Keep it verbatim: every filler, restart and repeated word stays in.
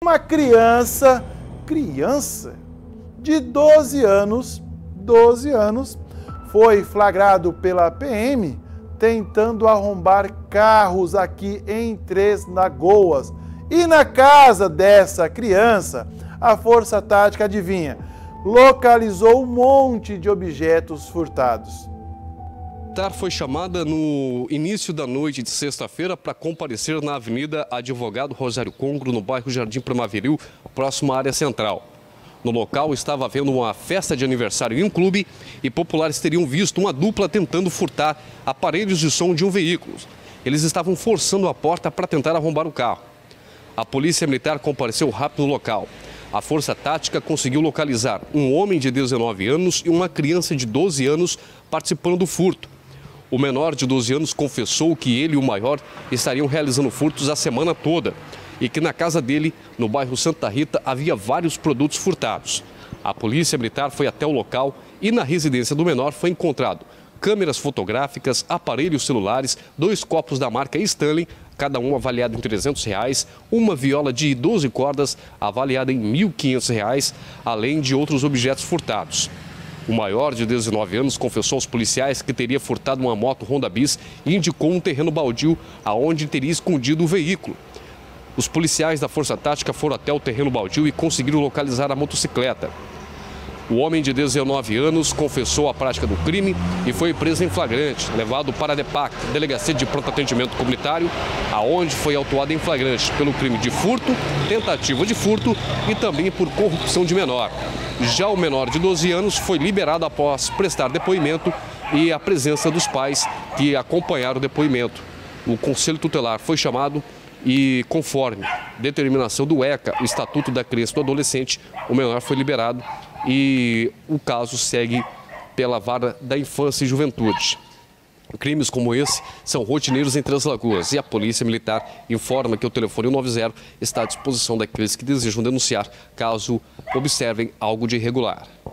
Uma criança, criança de doze anos, doze anos, foi flagrado pela P M tentando arrombar carros aqui em Três Lagoas. E na casa dessa criança, a Força Tática, adivinha, localizou um monte de objetos furtados. A militar foi chamada no início da noite de sexta-feira para comparecer na Avenida Advogado Rosário Congro, no bairro Jardim Primaveril, próximo à área central. No local estava havendo uma festa de aniversário em um clube e populares teriam visto uma dupla tentando furtar aparelhos de som de um veículo. Eles estavam forçando a porta para tentar arrombar o carro. A polícia militar compareceu rápido no local. A Força Tática conseguiu localizar um homem de dezenove anos e uma criança de doze anos participando do furto. O menor de doze anos confessou que ele e o maior estariam realizando furtos a semana toda e que na casa dele, no bairro Santa Rita, havia vários produtos furtados. A polícia militar foi até o local e na residência do menor foi encontrado câmeras fotográficas, aparelhos celulares, dois copos da marca Stanley, cada um avaliado em trezentos reais, uma viola de doze cordas avaliada em mil e quinhentos reais, além de outros objetos furtados. O maior, de dezenove anos, confessou aos policiais que teria furtado uma moto Honda Bis e indicou um terreno baldio aonde teria escondido o veículo. Os policiais da Força Tática foram até o terreno baldio e conseguiram localizar a motocicleta. O homem de dezenove anos confessou a prática do crime e foi preso em flagrante, levado para a DEPAC, Delegacia de Pronto Atendimento Comunitário, aonde foi autuado em flagrante pelo crime de furto, tentativa de furto e também por corrupção de menor. Já o menor de doze anos foi liberado após prestar depoimento e a presença dos pais que acompanharam o depoimento. O Conselho Tutelar foi chamado e, conforme determinação do ECA, o Estatuto da Criança e do Adolescente, o menor foi liberado e o caso segue pela Vara da Infância e Juventude. Crimes como esse são rotineiros em Três Lagoas e a Polícia Militar informa que o telefone cento e noventa está à disposição daqueles que desejam denunciar caso observem algo de irregular.